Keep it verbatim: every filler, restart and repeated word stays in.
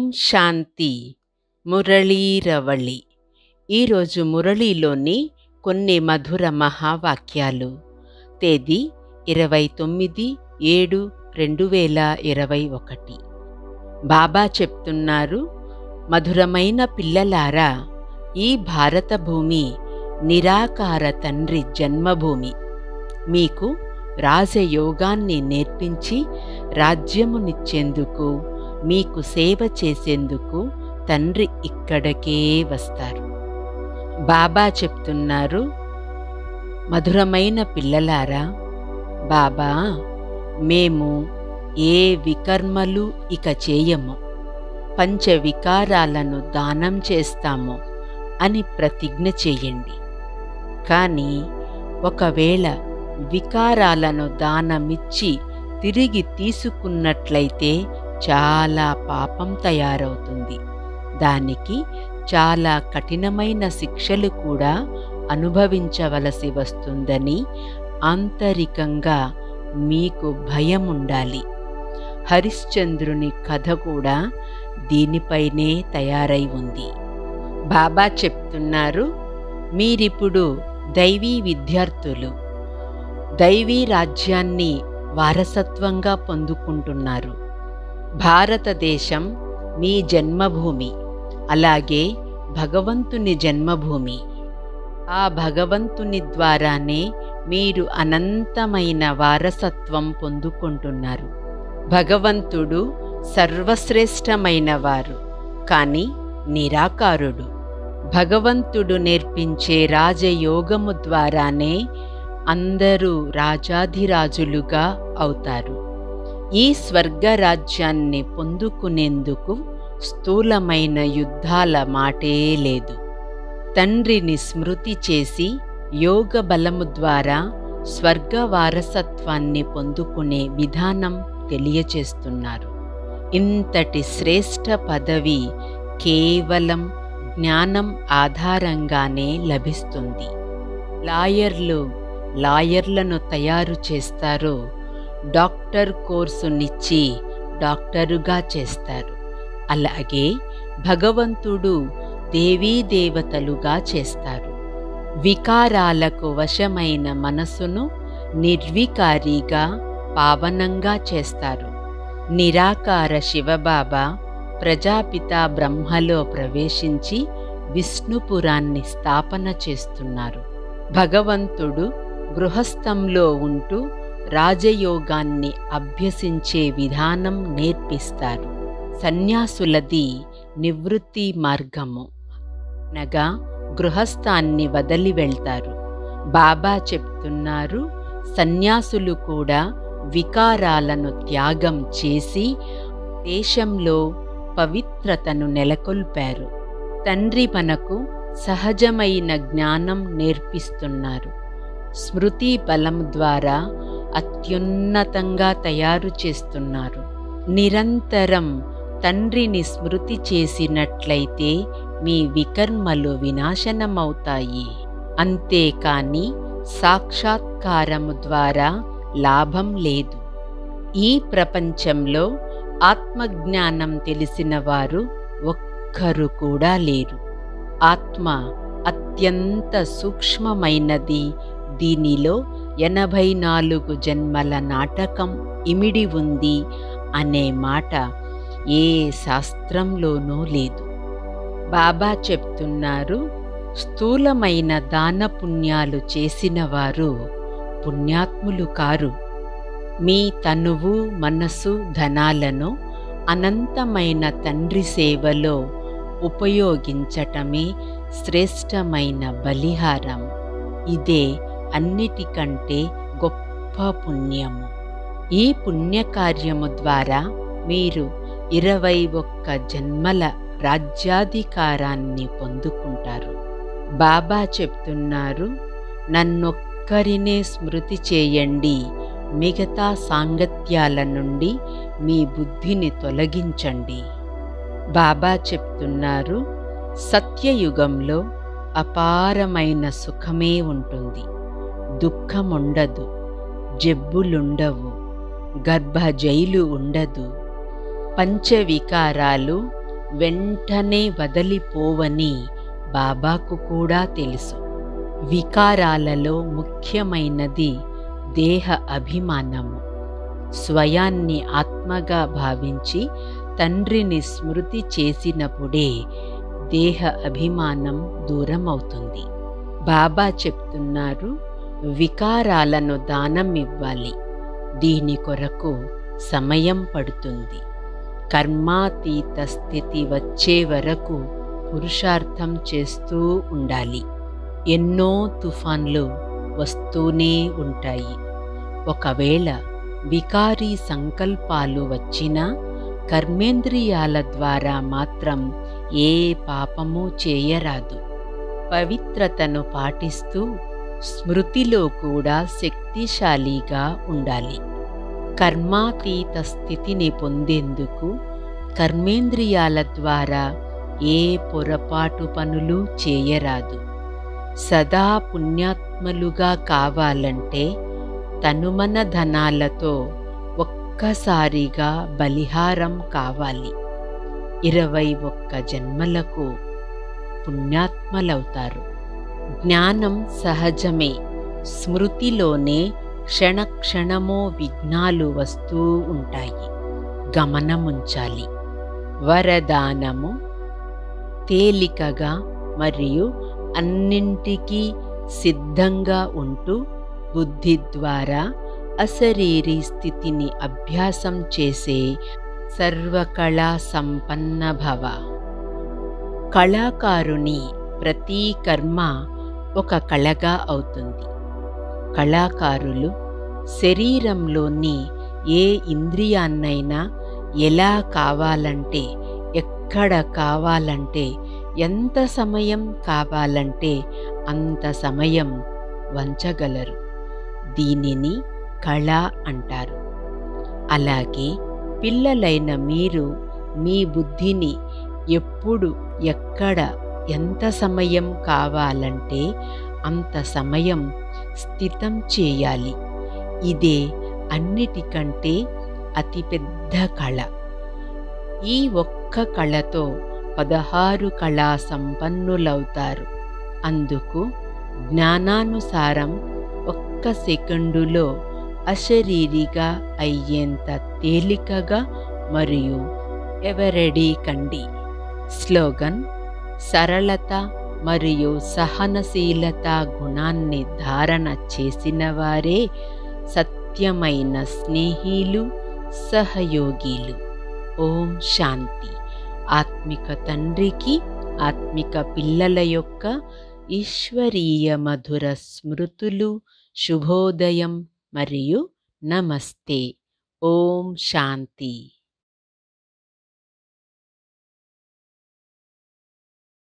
శాంతి. మురళీరవళి. ఈరోజు మురళీలోని కొన్ని మధుర మహావాక్యాలు. తేదీ ఇరవై తొమ్మిది ఏడు రెండు వేల ఇరవై ఒకటి. బాబా చెప్తున్నారు, మధురమైన పిల్లలారా, ఈ భారత భూమి నిరాకార తండ్రి జన్మభూమి. మీకు రాజయోగాన్ని నేర్పించి రాజ్యమునిచ్చేందుకు, మీకు సేవ చేసేందుకు తండ్రి ఇక్కడికే వస్తారు. బాబా చెప్తున్నారు, మధురమైన పిల్లలారా, బాబా, మేము ఏ వికర్మలు ఇక చేయము, పంచ వికారాలను దానం చేస్తాము అని ప్రతిజ్ఞ చేయండి. కానీ ఒకవేళ వికారాలను దానమిచ్చి తిరిగి తీసుకున్నట్లయితే చాలా పాపం తయారవుతుంది. దానికి చాలా కఠినమైన శిక్షలు కూడా అనుభవించవలసి వస్తుందని ఆంతరికంగా మీకు భయం ఉండాలి. హరిశ్చంద్రుని కథ కూడా దీనిపైనే తయారై ఉంది. బాబా చెప్తున్నారు, మీరిప్పుడు దైవీ విద్యార్థులు, దైవీ రాజ్యాన్ని వారసత్వంగా పొందుకుంటున్నారు. భారతదేశం మీ జన్మభూమి, అలాగే భగవంతుని జన్మభూమి. ఆ భగవంతుని ద్వారానే మీరు అనంతమైన వారసత్వం పొందుకుంటున్నారు. భగవంతుడు సర్వశ్రేష్టమైన వారు, కానీ నిరాకారుడు. భగవంతుడు నేర్పించే రాజయోగము ద్వారానే అందరూ రాజాధిరాజులుగా అవుతారు. ఈ స్వర్గరాజ్యాన్ని పొందుకునేందుకు స్థూలమైన యుద్ధాల మాటే లేదు. తండ్రిని స్మృతి చేసి యోగ బలము ద్వారా స్వర్గ వారసత్వాన్ని పొందుకునే విధానం తెలియచేస్తున్నారు. ఇంతటి శ్రేష్ఠ పదవి కేవలం జ్ఞానం ఆధారంగానే లభిస్తుంది. లాయర్లు లాయర్లను తయారు చేస్తారో, డాక్టర్ కోర్సునిచ్చి డాక్టరుగా చేస్తారు. అలాగే భగవంతుడు దేవీదేవతలుగా చేస్తారు. వికారాలకు వశమైన మనసును నిర్వికారిగా, పావనంగా చేస్తారు. నిరాకార శివబాబా ప్రజాపిత బ్రహ్మలో ప్రవేశించి విష్ణుపురాన్ని స్థాపన చేస్తున్నారు. భగవంతుడు గృహస్థంలో ఉంటూ రాజయోగాన్ని అభ్యసించే విధానం నేర్పిస్తారు. సన్యాసులది నివృత్తి మార్గము, అనగా గృహస్థాన్ని వదిలి వెళ్తారు. బాబా చెప్తున్నారు, సన్యాసులు కూడా వికారాలను త్యాగం చేసి దేశంలో పవిత్రతను నెలకొల్పారు. తండ్రి మనకు సహజమైన జ్ఞానం నేర్పిస్తున్నారు. స్మృతి బలం ద్వారా అత్యున్నతంగా తయారు చేస్తున్నారు. నిరంతరం తండ్రిని స్మృతి చేసినట్లయితే మీ వికర్మలు వినాశనమవుతాయి. అంతేకాని సాక్షాత్కారము ద్వారా లాభం లేదు. ఈ ప్రపంచంలో ఆత్మజ్ఞానం తెలిసిన వారు ఒక్కరు కూడా లేరు. ఆత్మ అత్యంత సూక్ష్మమైనది. దీనిలో ఎనభై నాలుగు జన్మల నాటకం ఇమిడి ఉంది అనే మాట ఏ శాస్త్రంలోనూ లేదు. బాబా చెప్తున్నారు, స్థూలమైన దాన పుణ్యాలు చేసిన వారు పుణ్యాత్ములు కారు. మీ తనువు, మనసు, ధనాలను అనంతమైన తండ్రి సేవలో ఉపయోగించటమే శ్రేష్టమైన బలిహారం. ఇదే అన్నిటికంటే గొప్ప పుణ్యము. ఈ పుణ్యకార్యము ద్వారా మీరు ఇరవై ఒక్క జన్మల రాజ్యాధికారాన్ని పొందుకుంటారు. బాబా చెప్తున్నారు, నన్నొక్కరినే స్మృతి చేయండి, మిగతా సాంగత్యాల నుండి మీ బుద్ధిని తొలగించండి. బాబా చెప్తున్నారు, సత్యయుగంలో అపారమైన సుఖమే ఉంటుంది. దుఃఖముండదు, జబ్బులుండవు, గర్భజైలు ఉండదు. పంచవికారాలు వెంటనే వదిలిపోవని బాబాకు కూడా తెలుసు. వికారాలలో ముఖ్యమైనది దేహ అభిమానము. స్వయాన్ని ఆత్మగా భావించి తండ్రిని స్మృతి చేసినప్పుడే దేహ అభిమానం దూరమవుతుంది. బాబా చెప్తున్నారు, వికారాలను దానం ఇవ్వాలి. దీని కొరకు సమయం పడుతుంది. కర్మాతీత స్థితి వచ్చే వరకు పురుషార్థం చేస్తూ ఉండాలి. ఎన్నో తుఫాన్లు వస్తూనే ఉంటాయి. ఒకవేళ వికారీ సంకల్పాలు వచ్చినా కర్మేంద్రియాల ద్వారా మాత్రం ఏ పాపము చేయరాదు. పవిత్రతను పాటిస్తూ స్మృతిలో కూడా శక్తిశాలిగా ఉండాలి. కర్మాతీత స్థితిని పొందేందుకు కర్మేంద్రియాల ద్వారా ఏ పొరపాటు పనులు చేయరాదు. సదా పుణ్యాత్మలుగా కావాలంటే తనుమన ధనాలతో ఒక్కసారిగా బలిహారం కావాలి. ఇరవై ఒక్క జన్మలకు పుణ్యాత్మలవుతారు. జ్ఞానం సహజమే. స్మృతిలోనే క్షణక్షణమో విఘ్నాలు వస్తూ ఉంటాయి. గమనముంచాలి. వరదానము తేలికగా మరియు అన్నింటికీ సిద్ధంగా ఉంటూ బుద్ధి ద్వారా అశరీరీ స్థితిని అభ్యాసం చేసే సర్వకళా సంపన్న భవ. కళాకారుని ప్రతి కర్మ ఒక కళగా అవుతుంది. కళాకారులు శరీరంలోని ఏ ఇంద్రియాన్నైనా ఎలా కావాలంటే, ఎక్కడ కావాలంటే, ఎంత సమయం కావాలంటే అంత సమయం వంచగలరు. దీనిని కళ అంటారు. అలాగే పిల్లలైన మీరు మీ బుద్ధిని ఎప్పుడు, ఎక్కడ, ఎంత సమయం కావాలంటే అంత సమయం స్థితం చేయాలి. ఇదే అన్నిటికంటే అతిపెద్ద కళ. ఈ ఒక్క కళతో పదహారు కళా సంపన్నులవుతారు. అందుకు జ్ఞానానుసారం ఒక్క సెకండులో అశరీరిగా అయ్యేంత తేలికగా మరియు ఎవరెడీ కండి. స్లోగన్: సరళత మరియు సహనశీలత గుణాన్ని ధారణ చేసిన వారే సత్యమైన స్నేహిలు, సహయోగిలు. ఓం శాంతి. ఆత్మిక తండ్రికి ఆత్మిక పిల్లల యొక్క ఈశ్వరీయ మధుర స్మృతులు. శుభోదయం మరియు నమస్తే. ఓం శాంతి.